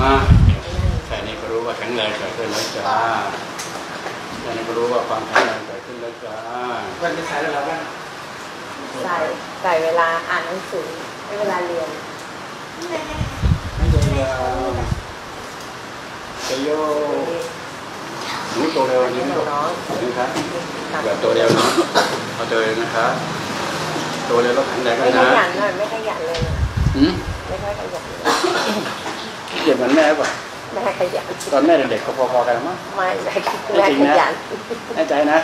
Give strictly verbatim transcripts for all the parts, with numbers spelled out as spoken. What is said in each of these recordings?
มาแค่นี้ก็รู้ว่าแข็งแรงเกิดขึ้นแล้วจ้าแค่นี้ก็รู้ว่าความแข็งแรงเกิดขึ้นแล้วจ้าวันจะใส่แล้วบ้างใส่ใส่เวลาอ่านหนังสือเวลาเรียนไม่เดียวจะโยหนูตัวเร็วนี่น้องนี่ครับแบบตัวเร็วเนาะเอาตัวเร็วนะครับตัวเร็วแล้วแข็งแรงกันนะไม่ขยันเลยไม่ขยันเลยอืมไม่ค่อยขยันเก็บเหมือนแม่ป่ะแม่ขยันตอนแม่เด็กๆก็พอๆกันมั้งไม่แม่แม่ขยันแน่ใจนะ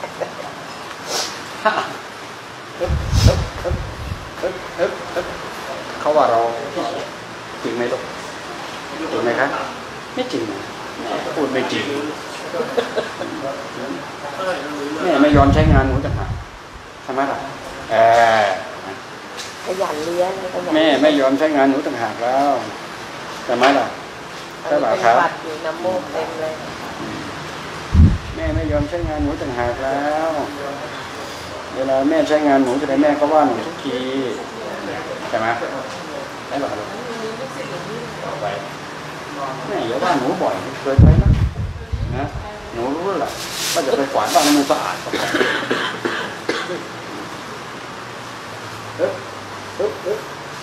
เขาว่าเราจริงไหมลูกจริงไหมครับไม่จริงนะพูดไม่จริงแม่ไม่ยอมใช้งานหนูจังหวะใช่ไหมล่ะแอบขยันเลี้ยงแม่ไม่ยอมใช้งานหนูต่างหากแล้วใช่ไหมล่ะใช่ป่ะครับน้ำมูกเต็มเลยแม่ไม่ยอมใช้งานหนูต่างหากแล้วเวลาแม่ใช้งานหนูจะได้แม่ก็ว่าหนูทุกทีใช่ไหมใช่ป่ะลูกไปแม่อย่าว่าหนูบ่อยเคยไปนะนะหนูรู้แหละว่าจะไปกวาดบ้านมันสะอาดเอ๊ะเอ๊ะเอ๊ะ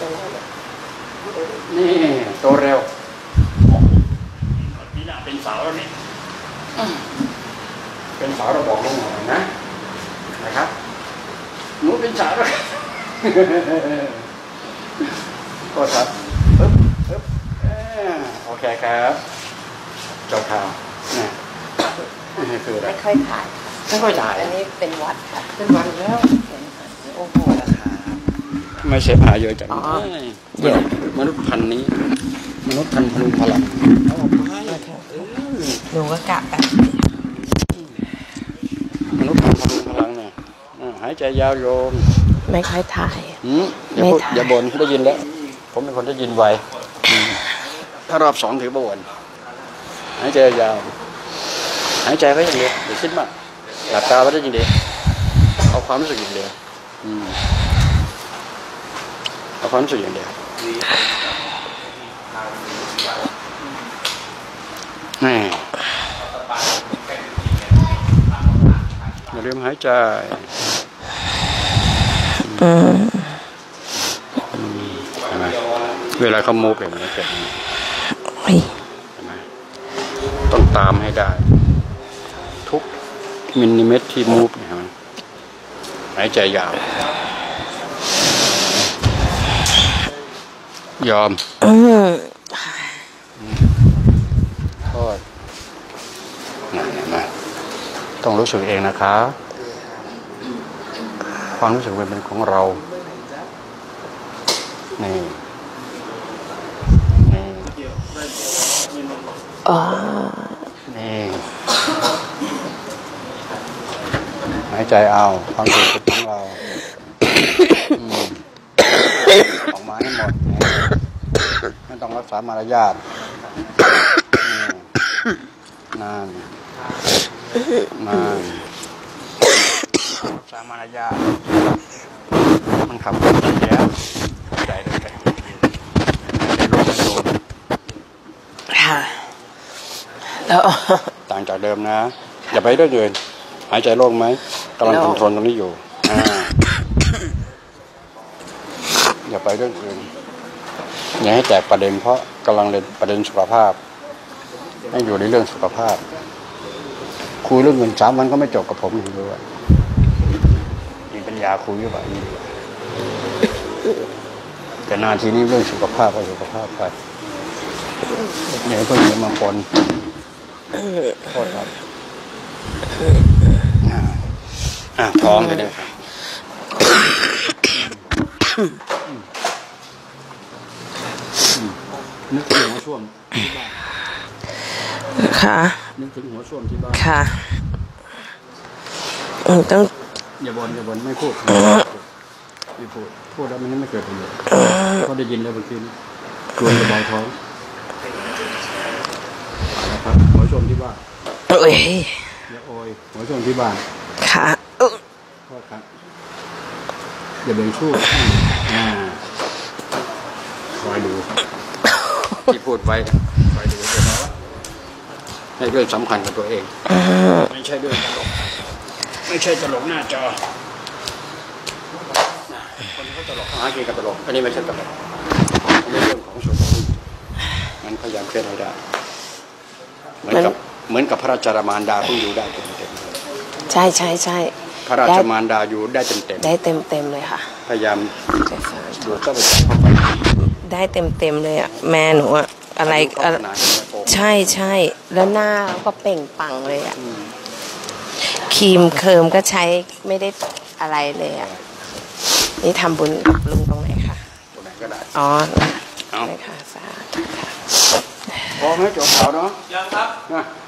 นี่โตเร็วนี่น่าเป็นสาวแล้วนี่เป็นสาวเราบอกลงหน่อยนะนะครับหนูเป็นสาวแล้วก็ครับปึ๊บปึ๊บโอเคครับเจ้าข่าวนี่คืออะไรไม่ค่อยถ่ายไม่ค่อยถ่ายอันนี้เป็นวัดค่ะเป็นวัดแล้วโอ้โหราคาไม่ใช่ผ่าเยอะจังเยอะมนุษย์พันธุ์นี้มนุษย์พันธุ์พลุพลังหนูก็กะแบบมนุษย์พันธุ์พลุพลังเนี่ยหายใจยาวโยมไม่ค่อยถ่ายอย่าพูดอย่าบ่นได้ยินแล้วผมเป็นคนได้ยินไวถ้ารอบสองถือบ่นหายใจยาวหายใจไว้อย่างเดียวอย่าคิดมากหลับตาไว้ได้อย่างเดียวเอาความรู้สึกอย่างเดียวเอาความรู้สึกอย่างเดียวนี่อย่าลืมหายใจเวลาเขามูฟอย่างนี้เกิดต้องตามให้ได้ทุกมิลลิเมตรที่มูฟเนี่ยมันหายใจยาวยอมโทษนั่นเห็นไหมต้องรู้สึกเองนะคะความรู้สึกเป็นของเรานี่นี่อ๋อนี่หายใจเอาความรู้สึกของเราออกมาให้หมดไม่ต้องรักษามารยาทนานนานรักษามารยาทมันขับรถเสียใจเลยใจลงไม่โดนค่ะแล้วต่างจากเดิมนะอย่าไปด้วยเดินหายใจโล่งไหมกำลังคอนโทรลตรงนี้อยู่อย่าไปเรื่องอื่นอย่าให้แตกประเด็นเพราะกำลังเรียนประเด็นสุขภาพให้อยู่ในเรื่องสุขภาพคุยเรื่องเงินสามวันก็ไม่จบกับผมอยู่ด้วยมีปัญญาคุยอยู่แบบนี้แต่นาทีนี้เรื่องสุขภาพไปสุขภาพไปอย่าให้เพื่อนมาปนโทษครับอ่าท้องไปเลยนึกถึงหัวส้วมที่บ้านค่ะนึกถึงหัวส้วมที่บ้านค่ะต้องอย่าบ่นอย่าบ่นไม่พูดไม่พูดพูดแล้วมันไม่เกิดประโยชน์เขาได้ยินแล้วบางทีชวนจะเบาท้องนะครับหัวส้วมที่บ้านเอ้ยอย่าโอยหัวส้วมที่บ้านค่ะโทษครับอย่าเบ่งชู้อ่าคอยดูที่พูดไว้คอยให้เรื่องสำคัญกับตัวเองไม่ใช่เรื่องตลกไม่ใช่ตลกหน้าจอคนเขาตลกหากินกับตลกอันนี้ไม่ใช่ตลกอันนี้เรื่องของสุขมันพยายามเคลื่อนให้ได้เหมือนกับเหมือนกับพระราชมารดาเพิ่งอยู่ได้เต็มเต็มใช่ใช่ใช่พระราชมารดาอยู่ได้เต็มเต็มได้เต็มเต็มเลยค่ะพยายามดูดเข้าไปเข้าไปได้เต็มเต็มเลยอ่ะแม่หนูอ่ะอะไรใช่ใช่แล้วหน้าก็เปล่งปังเลยอ่ะครีมเคิร์มก็ใช้ไม่ได้อะไรเลยอ่ะนี่ทำบุญกับลุงตรงไหนคะตรงไหนก็ได้อ๋อเอาเลยค่ะสาธุค่ะพอไหมจบข่าวเนาะยังครับนะ